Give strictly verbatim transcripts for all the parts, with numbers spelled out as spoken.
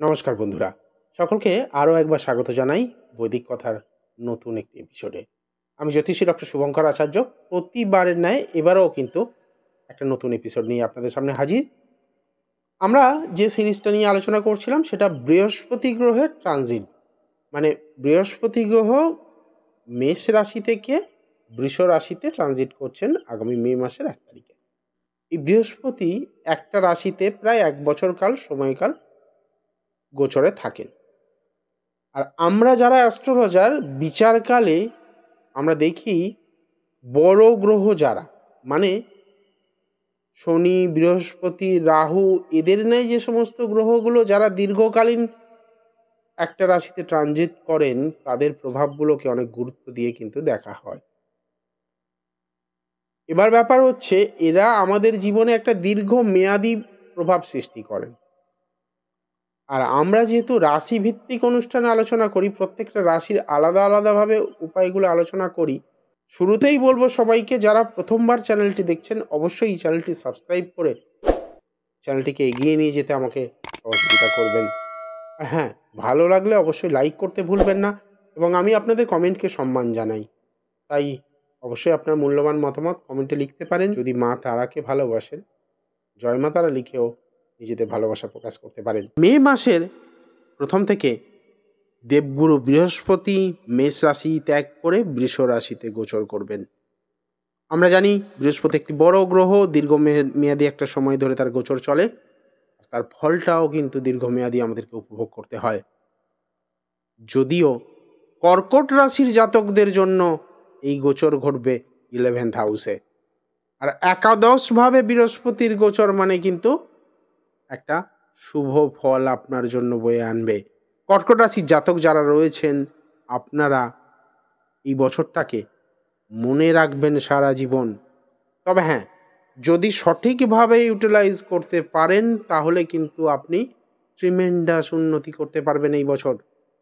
নমস্কার বন্ধুরা, সকলকে আরও একবার স্বাগত জানাই বৈদিক কথার নতুন একটি এপিসোডে। আমি জ্যোতিষী ডক্টর শুভঙ্কর আচার্য। প্রতিবারের ন্যায় এবারেও কিন্তু একটা নতুন এপিসোড নিয়ে আপনাদের সামনে হাজির। আমরা যে সিরিজটা নিয়ে আলোচনা করছিলাম সেটা বৃহস্পতি গ্রহের ট্রানজিট, মানে বৃহস্পতি গ্রহ মেষ রাশি থেকে বৃষ রাশিতে ট্রানজিট করছেন আগামী মে মাসের এক তারিখে। এই বৃহস্পতি একটা রাশিতে প্রায় এক বছর কাল সময়কাল গোচরে থাকেন। আর আমরা যারা অ্যাস্ট্রোলজার বিচারকালে আমরা দেখি বড় গ্রহ যারা, মানে শনি, বৃহস্পতি, রাহু, এদের ন্যায় যে সমস্ত গ্রহগুলো যারা দীর্ঘকালীন একটা রাশিতে ট্রানজিট করেন, তাদের প্রভাবগুলোকে অনেক গুরুত্ব দিয়ে কিন্তু দেখা হয়। এবার ব্যাপার হচ্ছে, এরা আমাদের জীবনে একটা দীর্ঘ মেয়াদী প্রভাব সৃষ্টি করেন। আর আমরা যেহেতু রাশি ভিত্তিক অনুষ্ঠানে আলোচনা করি, প্রত্যেকটা রাশির আলাদা আলাদাভাবে উপায়গুলো আলোচনা করি। শুরুতেই বলবো সবাইকে, যারা প্রথমবার চ্যানেলটি দেখছেন অবশ্যই এই চ্যানেলটি সাবস্ক্রাইব করে চ্যানেলটিকে এগিয়ে নিয়ে যেতে আমাকে সহযোগিতা করবেন। আর হ্যাঁ, ভালো লাগলে অবশ্যই লাইক করতে ভুলবেন না, এবং আমি আপনাদের কমেন্টকে সম্মান জানাই। তাই অবশ্যই আপনার মূল্যবান মতামত কমেন্টে লিখতে পারেন। যদি মা তারাকে ভালোবাসেন, জয় মা তারা লিখেও নিজেদের ভালোবাসা প্রকাশ করতে পারেন। মে মাসের প্রথম থেকে দেবগুরু বৃহস্পতি মেষ রাশি ত্যাগ করে বৃষ রাশিতে গোচর করবেন। আমরা জানি বৃহস্পতি একটি বড় গ্রহ, দীর্ঘমেয়াদী একটা সময় ধরে তার গোচর চলে। তার ফলটাও কিন্তু দীর্ঘমেয়াদী আমাদেরকে উপভোগ করতে হয়। যদিও কর্কট রাশির জাতকদের জন্য এই গোচর ঘটবে ইলেভেন্থ হাউসে। আর একাদশভাবে বৃহস্পতির গোচর মানে কিন্তু একটা শুভ ফল আপনার জন্য বয়ে আনবে। কর্কট রাশির জাতক যারা রয়েছেন, আপনারা এই বছরটাকে মনে রাখবেন সারা জীবন। তবে হ্যাঁ, যদি সঠিকভাবে ইউটিলাইজ করতে পারেন তাহলে কিন্তু আপনি ট্রিমেন্ডাস উন্নতি করতে পারবেন এই বছর।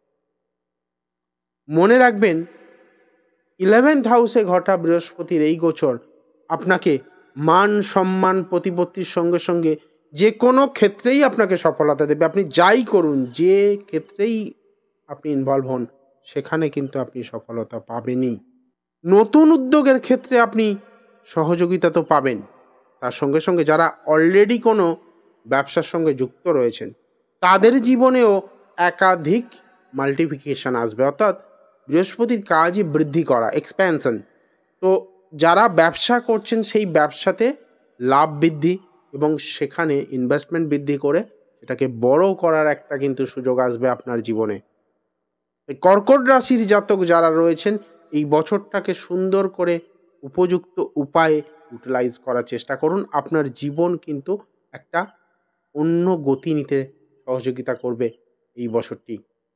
মনে রাখবেন, ইলেভেন্থ হাউসে ঘটা বৃহস্পতির এই গোচর আপনাকে মান সম্মান প্রতিপত্তির সঙ্গে সঙ্গে যে কোনো ক্ষেত্রেই আপনাকে সফলতা দেবে। আপনি যাই করুন, যে ক্ষেত্রেই আপনি ইনভলভ হন, সেখানে কিন্তু আপনি সফলতা পাবেনই। নতুন উদ্যোগের ক্ষেত্রে আপনি সহযোগিতা তো পাবেন, তার সঙ্গে সঙ্গে যারা অলরেডি কোনো ব্যবসার সঙ্গে যুক্ত রয়েছেন তাদের জীবনেও একাধিক মাল্টিপ্লিকেশন আসবে, অর্থাৎ বৃহস্পতির কাজই বৃদ্ধি করা, এক্সপ্যানশন। তো যারা ব্যবসা করছেন সেই ব্যবসাতে লাভ বৃদ্ধি এবং সেখানে ইনভেস্টমেন্ট বৃদ্ধি করে এটাকে বড় করার একটা কিন্তু সুযোগ আসবে আপনার জীবনে। কর্কট রাশির জাতক যারা রয়েছেন, এই বছরটাকে সুন্দর করে উপযুক্ত উপায়ে ইউটিলাইজ করার চেষ্টা করুন। আপনার জীবন কিন্তু একটা অন্য গতি নিতে সহযোগিতা করবে এই বছরটি।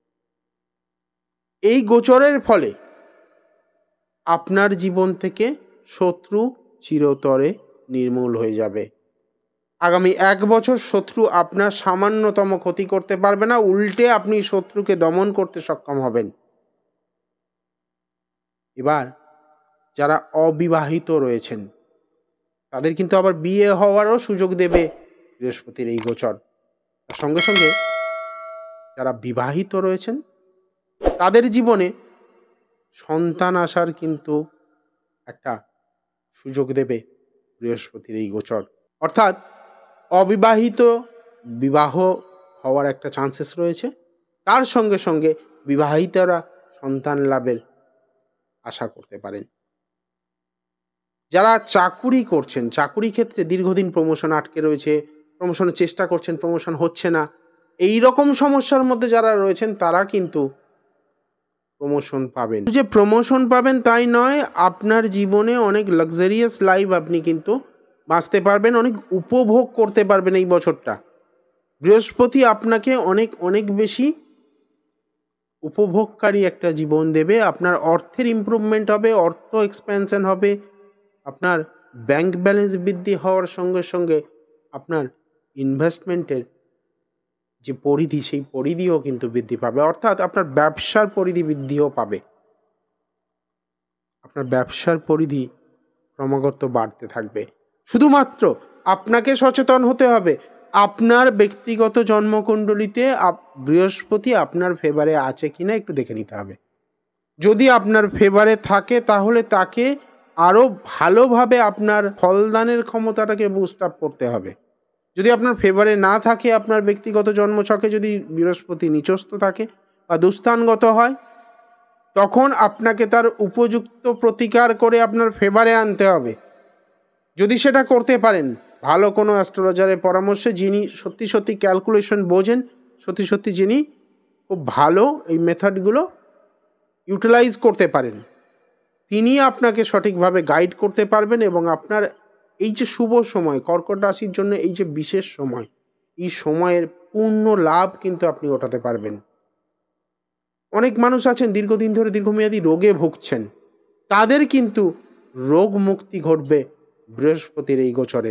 এই গোচরের ফলে আপনার জীবন থেকে শত্রু চিরতরে নির্মূল হয়ে যাবে। আগামী এক বছর শত্রু আপনার সামান্যতম ক্ষতি করতে পারবে না, উল্টে আপনি শত্রুকে দমন করতে সক্ষম হবেন। এবার যারা অবিবাহিত রয়েছেন তাদের কিন্তু আবার বিয়ে হওয়ারও সুযোগ দেবে বৃহস্পতির এই গোচর। তার সঙ্গে সঙ্গে যারা বিবাহিত রয়েছেন তাদের জীবনে সন্তান আসার কিন্তু একটা সুযোগ দেবে বৃহস্পতির এই গোচর। অর্থাৎ অবিবাহিত বিবাহ হওয়ার একটা চান্সেস রয়েছে, তার সঙ্গে সঙ্গে বিবাহিতরা সন্তান লাভের আশা করতে পারেন। যারা চাকুরি করছেন, চাকুরি ক্ষেত্রে দীর্ঘদিন প্রমোশন আটকে রয়েছে, প্রমোশনের চেষ্টা করছেন, প্রমোশন হচ্ছে না, এই রকম সমস্যার মধ্যে যারা রয়েছেন তারা কিন্তু প্রমোশন পাবেন। যে প্রমোশন পাবেন তাই নয়, আপনার জীবনে অনেক লাক্সারিয়াস লাইফ আপনি কিন্তু বাঁচতে পারবেন, অনেক উপভোগ করতে পারবেন এই বছরটা। বৃহস্পতি আপনাকে অনেক অনেক বেশি উপভোগকারী একটা জীবন দেবে। আপনার অর্থের ইমপ্রুভমেন্ট হবে, অর্থ এক্সপ্যানশন হবে, আপনার ব্যাংক ব্যালেন্স বৃদ্ধি হওয়ার সঙ্গে সঙ্গে আপনার ইনভেস্টমেন্টের যে পরিধি সেই পরিধিও কিন্তু বৃদ্ধি পাবে, অর্থাৎ আপনার ব্যবসার পরিধি বৃদ্ধিও পাবে। আপনার ব্যবসার পরিধি ক্রমাগত বাড়তে থাকবে। শুধুমাত্র আপনাকে সচেতন হতে হবে, আপনার ব্যক্তিগত জন্মকুণ্ডলিতে বৃহস্পতি আপনার ফেভারে আছে কিনা একটু দেখে নিতে হবে। যদি আপনার ফেভারে থাকে তাহলে তাকে আরও ভালোভাবে আপনার ফলদানের ক্ষমতাটাকে বুস্ট আপ করতে হবে। যদি আপনার ফেভারে না থাকে, আপনার ব্যক্তিগত জন্মছকে যদি বৃহস্পতি নিচস্থ থাকে বা দুস্থানগত হয়, তখন আপনাকে তার উপযুক্ত প্রতিকার করে আপনার ফেভারে আনতে হবে। যদি সেটা করতে পারেন, ভালো কোনো অ্যাস্ট্রোলজারের পরামর্শে, যিনি সত্যি সত্যি ক্যালকুলেশন বোঝেন, সত্যি সত্যি যিনি খুব ভালো এই মেথডগুলো ইউটিলাইজ করতে পারেন, তিনি আপনাকে সঠিকভাবে গাইড করতে পারবেন এবং আপনার এই যে শুভ সময়, কর্কট রাশির জন্য এই যে বিশেষ সময়, এই সময়ের পূর্ণ লাভ কিন্তু আপনি ওঠাতে পারবেন। অনেক মানুষ আছেন দীর্ঘদিন ধরে দীর্ঘমেয়াদী রোগে ভুগছেন, তাদের কিন্তু রোগ মুক্তি ঘটবে বৃহস্পতির এই গোচরে।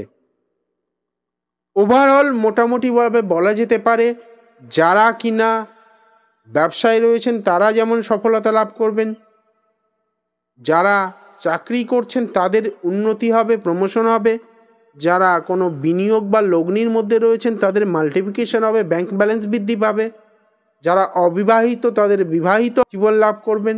ওভারঅল মোটামুটিভাবে বলা যেতে পারে, যারা কিনা ব্যবসায় রয়েছেন তারা যেমন সফলতা লাভ করবেন, যারা চাকরি করছেন তাদের উন্নতি হবে, প্রমোশন হবে, যারা কোনো বিনিয়োগ বা লগ্নির মধ্যে রয়েছেন তাদের মাল্টিপ্লিকেশন হবে, ব্যাংক ব্যালেন্স বৃদ্ধি পাবে, যারা অবিবাহিত তাদের বিবাহিত জীবন লাভ করবেন,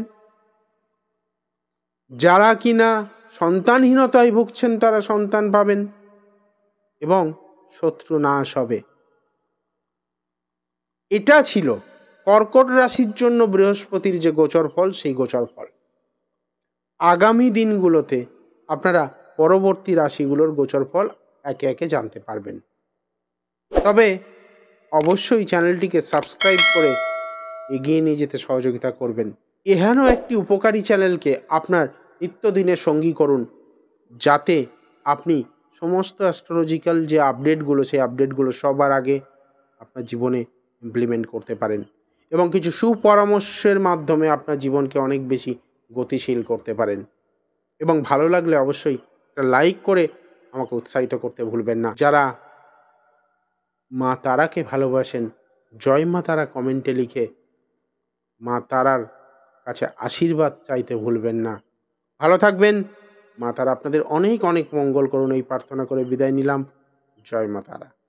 যারা কিনা সন্তানহীনতায় ভুগছেন তারা সন্তান পাবেন এবং শত্রু নাশ হবে। এটা ছিল কর্কট রাশির জন্য বৃহস্পতির যে গোচর ফল, সেই গোচর ফল। আগামী দিনগুলোতে আপনারা পরবর্তী রাশিগুলোর গোচর ফল একে একে জানতে পারবেন। তবে অবশ্যই চ্যানেলটিকে সাবস্ক্রাইব করে এগিয়ে নিয়ে যেতে সহযোগিতা করবেন। এহেন একটি উপকারী চ্যানেলকে আপনার নিত্যদিনের সঙ্গী করুন, যাতে আপনি সমস্ত অ্যাস্ট্রোলজিক্যাল যে আপডেটগুলো, সেই আপডেটগুলো সবার আগে আপনার জীবনে ইমপ্লিমেন্ট করতে পারেন এবং কিছু সুপরামর্শের মাধ্যমে আপনার জীবনকে অনেক বেশি গতিশীল করতে পারেন। এবং ভালো লাগলে অবশ্যই একটা লাইক করে আমাকে উৎসাহিত করতে ভুলবেন না। যারা মা তারাকে ভালোবাসেন, জয় মা তারা কমেন্টে লিখে মা তারার কাছে আশীর্বাদ চাইতে ভুলবেন না। ভালো থাকবেন। মা তারা আপনাদের অনেক অনেক মঙ্গল করুন এই প্রার্থনা করে বিদায় নিলাম। জয় মা তারা।